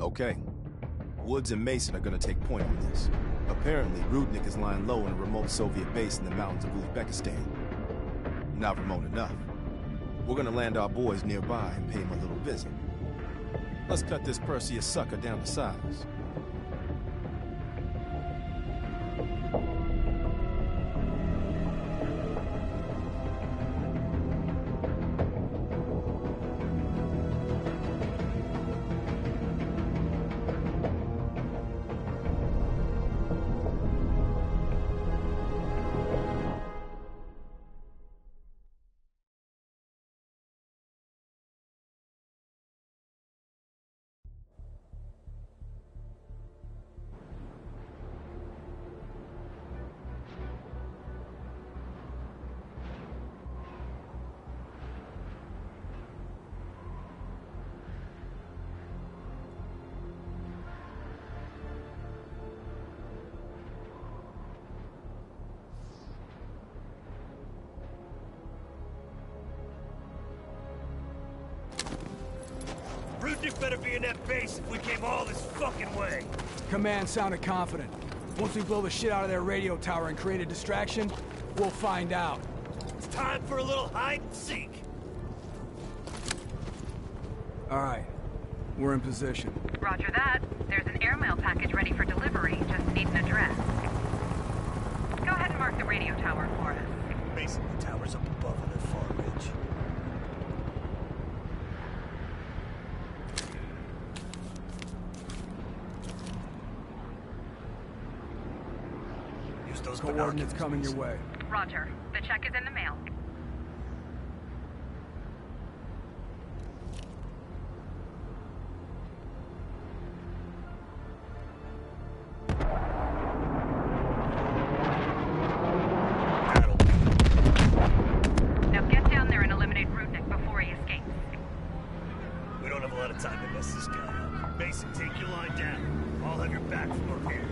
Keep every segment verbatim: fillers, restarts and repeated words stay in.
Okay. Woods and Mason are gonna take point on this. Apparently, Rudnick is lying low in a remote Soviet base in the mountains of Uzbekistan. Not remote enough. We're gonna land our boys nearby and pay him a little visit. Let's cut this Perseus sucker down to size. Rudnick better be in that base if we came all this fucking way. Command sounded confident. Once we blow the shit out of their radio tower and create a distraction, we'll find out. It's time for a little hide and seek. All right. We're in position. Roger that. There's an airmail package ready for delivery. Just need an address. Go ahead and mark the radio tower for us. Mason, the tower's up above on that far ridge. Use those coordinates coming your way. Roger. The check is in the mail. Now get down there and eliminate Rudnick before he escapes. We don't have a lot of time to mess this guy up. Mason, take your line down. I'll have your back from up here.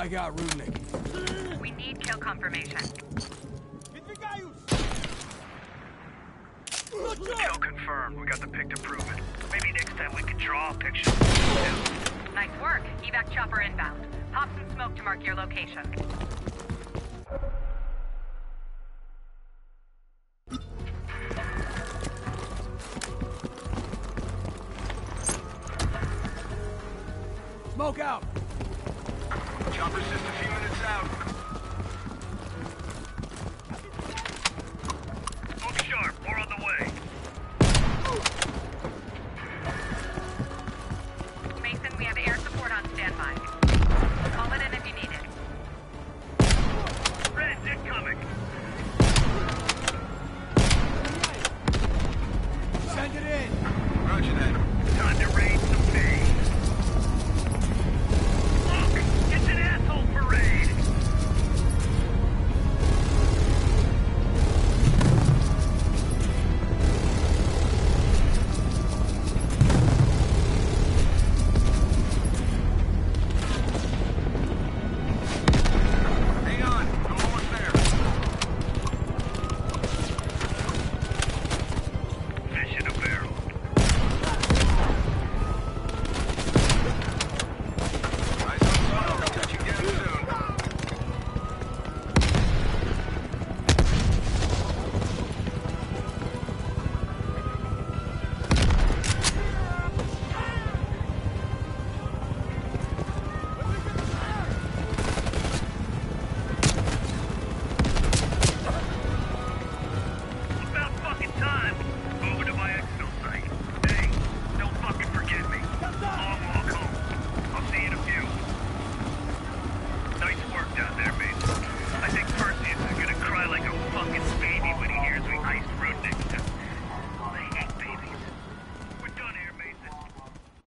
I got Rudnick. We need kill confirmation. Kill confirmed. We got the pic to prove it. Maybe next time we can draw a picture. Nice work. Evac chopper inbound. Pop some smoke to mark your location.